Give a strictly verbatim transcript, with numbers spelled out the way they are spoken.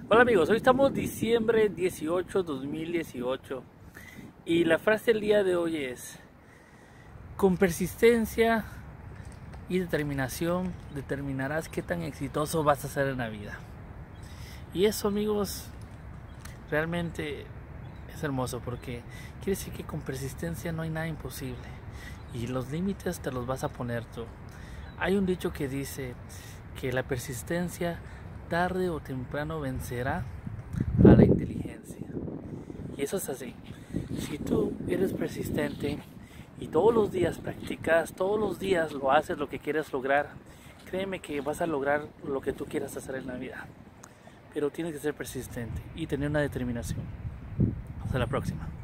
Hola amigos, hoy estamos diciembre dieciocho, dos mil dieciocho y la frase del día de hoy es: con persistencia y determinación determinarás qué tan exitoso vas a ser en la vida. Y eso, amigos, realmente es hermoso, porque quiere decir que con persistencia no hay nada imposible y los límites te los vas a poner tú. Hay un dicho que dice que la persistencia tarde o temprano vencerá a la inteligencia. Y eso es así. Si tú eres persistente y todos los días practicas, todos los días lo haces lo que quieres lograr, créeme que vas a lograr lo que tú quieras hacer en la vida. Pero tienes que ser persistente y tener una determinación. Hasta la próxima.